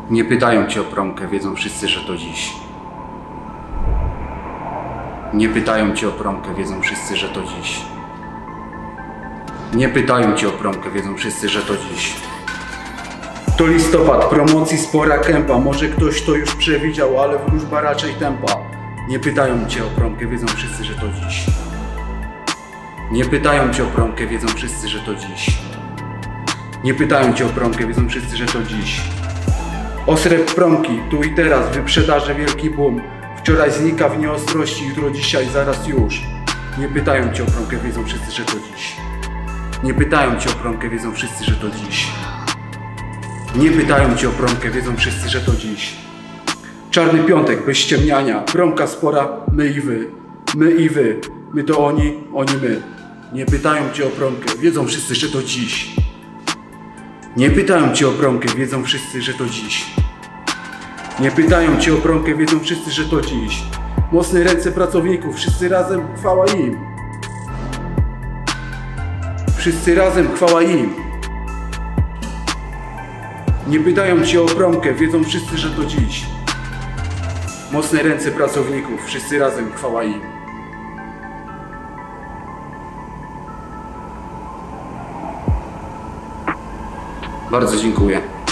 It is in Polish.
Nie pytają cię o promkę, wiedzą wszyscy, że to dziś. Nie pytają cię o promkę, wiedzą wszyscy, że to dziś. Nie pytają cię o promkę, wiedzą wszyscy, że to dziś. To listopad, promocji spora kępa. Może ktoś to już przewidział, ale wróżba raczej tempa. Nie pytają cię o promkę, wiedzą wszyscy, że to dziś. Nie pytają cię o promkę, wiedzą wszyscy, że to dziś. Nie pytają cię o promkę, wiedzą wszyscy, że to dziś. Ostre promki, tu i teraz, wyprzedaże wielki boom. Wczoraj znika w nieostrości, jutro dzisiaj, zaraz już. Nie pytają cię o promkę, wiedzą wszyscy, że to dziś. Nie pytają cię o promkę, wiedzą wszyscy, że to dziś. Nie pytają cię o promkę, wiedzą wszyscy, że to dziś. Czarny piątek, bez ściemniania, promka spora, my i wy. My i wy, my to oni, oni my. Nie pytają cię o promkę, wiedzą wszyscy, że to dziś. Nie pytają cię o promkę, wiedzą wszyscy, że to dziś. Nie pytają cię o promkę, wiedzą wszyscy, że to dziś. Mocne ręce pracowników, wszyscy razem, chwała im. Wszyscy razem, chwała im. Nie pytają cię o promkę, wiedzą wszyscy, że to dziś. Mocne ręce pracowników, wszyscy razem, chwała im. Bardzo dziękuję.